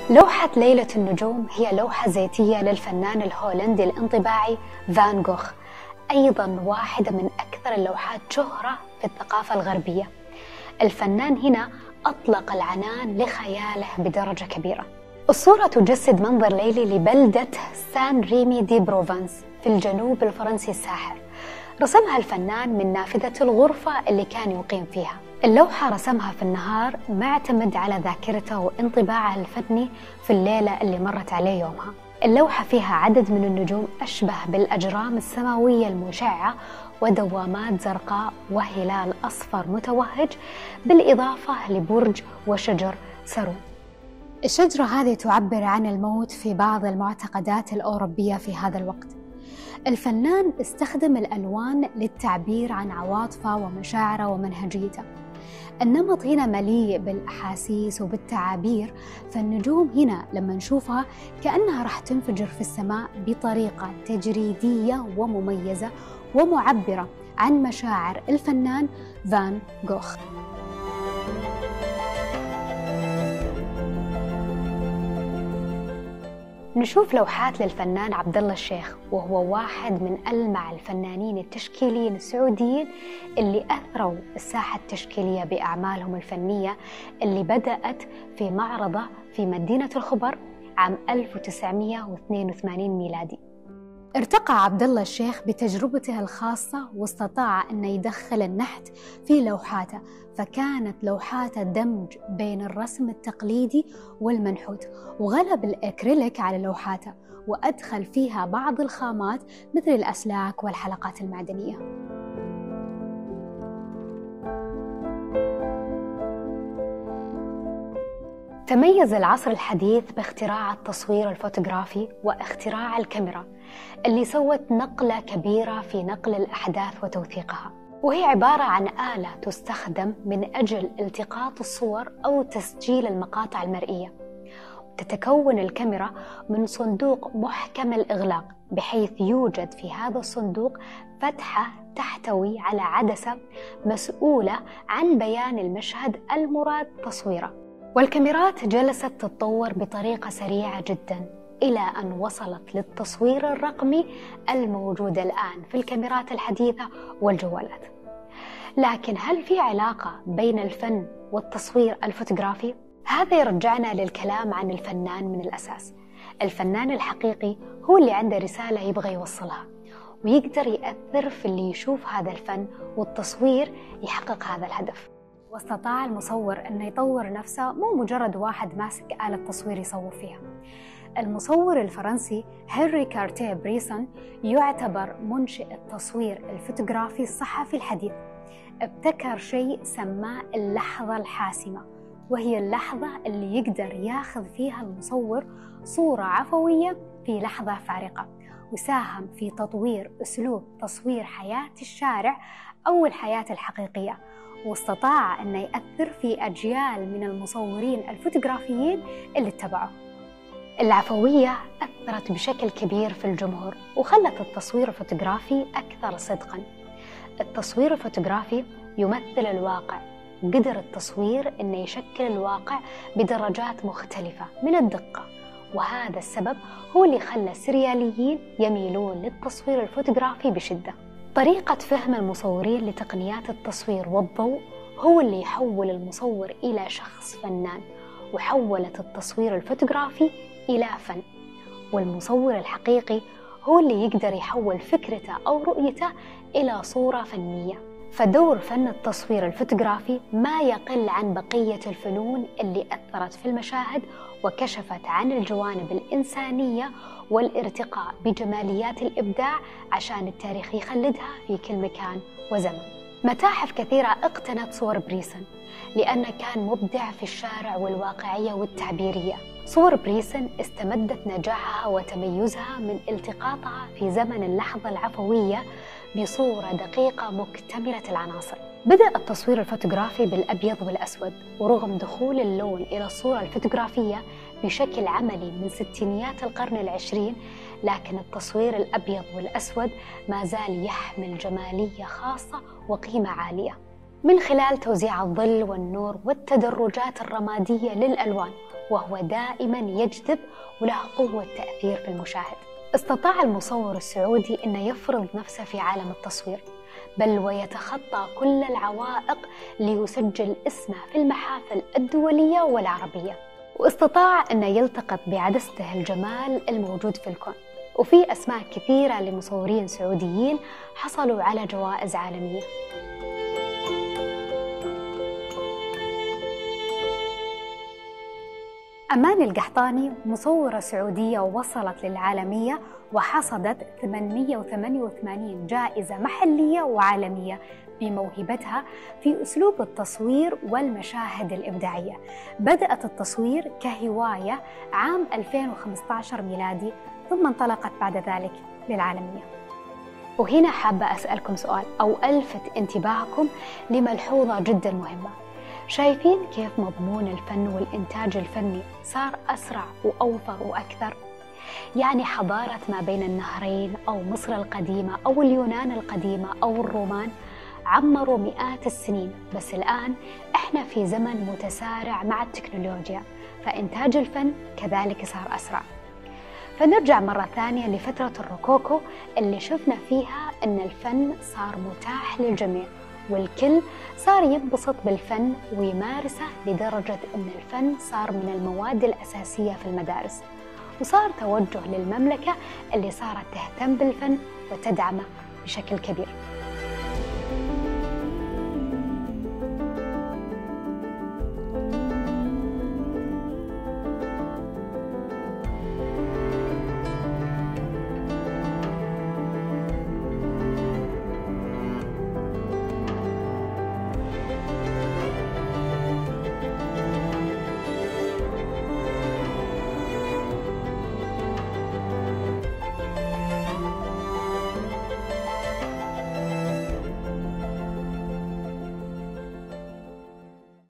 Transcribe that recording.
لوحة ليلة النجوم هي لوحة زيتية للفنان الهولندي الانطباعي فان جوخ، أيضا واحدة من أكثر اللوحات شهرة في الثقافة الغربية. الفنان هنا أطلق العنان لخياله بدرجة كبيرة. الصورة تجسد منظر ليلي لبلدة سان ريمي دي بروفانس في الجنوب الفرنسي الساحر. رسمها الفنان من نافذة الغرفة اللي كان يقيم فيها. اللوحة رسمها في النهار معتمد على ذاكرته وانطباعه الفني في الليلة اللي مرت عليه يومها. اللوحة فيها عدد من النجوم أشبه بالأجرام السماوية المشعة ودوامات زرقاء وهلال أصفر متوهج، بالإضافة لبرج وشجر سرو. الشجرة هذه تعبر عن الموت في بعض المعتقدات الأوروبية في هذا الوقت. الفنان استخدم الألوان للتعبير عن عواطفه ومشاعره ومنهجيته. النمط هنا مليء بالأحاسيس وبالتعابير، فالنجوم هنا لما نشوفها كأنها راح تنفجر في السماء بطريقة تجريدية ومميزة ومعبرة عن مشاعر الفنان فان جوخ. نشوف لوحات للفنان عبد الله الشيخ، وهو واحد من ألمع الفنانين التشكيليين السعوديين اللي أثروا الساحة التشكيلية بأعمالهم الفنية اللي بدأت في معرضه في مدينة الخبر عام 1982 ميلادي. ارتقى عبد الله الشيخ بتجربته الخاصة واستطاع أن يدخل النحت في لوحاته، فكانت لوحاته دمج بين الرسم التقليدي والمنحوت، وغلب الأكريليك على لوحاته وأدخل فيها بعض الخامات مثل الأسلاك والحلقات المعدنية. تميز العصر الحديث باختراع التصوير الفوتوغرافي واختراع الكاميرا اللي سوت نقلة كبيرة في نقل الأحداث وتوثيقها، وهي عبارة عن آلة تستخدم من أجل التقاط الصور أو تسجيل المقاطع المرئية. تتكون الكاميرا من صندوق محكم الإغلاق، بحيث يوجد في هذا الصندوق فتحة تحتوي على عدسة مسؤولة عن بيان المشهد المراد تصويره. والكاميرات جلست تتطور بطريقة سريعة جدا إلى أن وصلت للتصوير الرقمي الموجود الآن في الكاميرات الحديثة والجوالات. لكن هل في علاقة بين الفن والتصوير الفوتوغرافي؟ هذا يرجعنا للكلام عن الفنان من الأساس. الفنان الحقيقي هو اللي عنده رسالة يبغى يوصلها، ويقدر يأثر في اللي يشوف هذا الفن، والتصوير يحقق هذا الهدف. واستطاع المصور أن يطور نفسه، مو مجرد واحد ماسك آلة تصوير يصور فيها. المصور الفرنسي هنري كارتيه بريسون يعتبر منشئ التصوير الفوتوغرافي الصحفي الحديث. ابتكر شيء سماه اللحظة الحاسمة، وهي اللحظة اللي يقدر ياخذ فيها المصور صورة عفوية في لحظة فارقة، وساهم في تطوير أسلوب تصوير حياة الشارع أو الحياة الحقيقية، واستطاع أن يأثر في أجيال من المصورين الفوتوغرافيين اللي اتبعوا. العفوية أثرت بشكل كبير في الجمهور وخلت التصوير الفوتوغرافي أكثر صدقاً. التصوير الفوتوغرافي يمثل الواقع، قدر التصوير أن يشكل الواقع بدرجات مختلفة من الدقة، وهذا السبب هو اللي خلى السرياليين يميلون للتصوير الفوتوغرافي بشدة. طريقة فهم المصورين لتقنيات التصوير والضوء هو اللي يحول المصور إلى شخص فنان، وحولت التصوير الفوتوغرافي إلى فن. والمصور الحقيقي هو اللي يقدر يحول فكرته أو رؤيته إلى صورة فنية. فدور فن التصوير الفوتوغرافي ما يقل عن بقية الفنون اللي أثرت في المشاهد وكشفت عن الجوانب الإنسانية والارتقاء بجماليات الإبداع عشان التاريخ يخلدها في كل مكان وزمن. متاحف كثيرة اقتنت صور بريسون لأنه كان مبدع في الشارع والواقعية والتعبيرية. صور بريسون استمدت نجاحها وتميزها من التقاطها في زمن اللحظة العفوية بصورة دقيقة مكتملة العناصر. بدأ التصوير الفوتوغرافي بالأبيض والأسود، ورغم دخول اللون إلى الصورة الفوتوغرافية بشكل عملي من ستينيات القرن العشرين، لكن التصوير الأبيض والأسود ما زال يحمل جمالية خاصة وقيمة عالية من خلال توزيع الظل والنور والتدرجات الرمادية للألوان وهو دائما يجذب وله قوة تأثير في المشاهد. استطاع المصور السعودي أن يفرض نفسه في عالم التصوير، بل ويتخطى كل العوائق ليسجل اسمه في المحافل الدولية والعربية، واستطاع أن يلتقط بعدسته الجمال الموجود في الكون. وفي أسماء كثيرة لمصورين سعوديين حصلوا على جوائز عالمية. أمان القحطاني مصورة سعودية وصلت للعالمية وحصدت 888 جائزة محلية وعالمية بموهبتها في أسلوب التصوير والمشاهد الإبداعية. بدأت التصوير كهواية عام 2015 ميلادي، ثم انطلقت بعد ذلك للعالمية. وهنا حابة أسألكم سؤال أو ألفت انتباهكم لملحوظة جدا مهمة. شايفين كيف مضمون الفن والإنتاج الفني صار أسرع وأوفر وأكثر؟ يعني حضارة ما بين النهرين أو مصر القديمة أو اليونان القديمة أو الرومان عمروا مئات السنين، بس الآن إحنا في زمن متسارع مع التكنولوجيا، فإنتاج الفن كذلك صار أسرع. فنرجع مرة ثانية لفترة الروكوكو اللي شفنا فيها أن الفن صار متاح للجميع، والكل صار ينبسط بالفن ويمارسه لدرجة أن الفن صار من المواد الأساسية في المدارس، وصار توجه للمملكة اللي صارت تهتم بالفن وتدعمه بشكل كبير.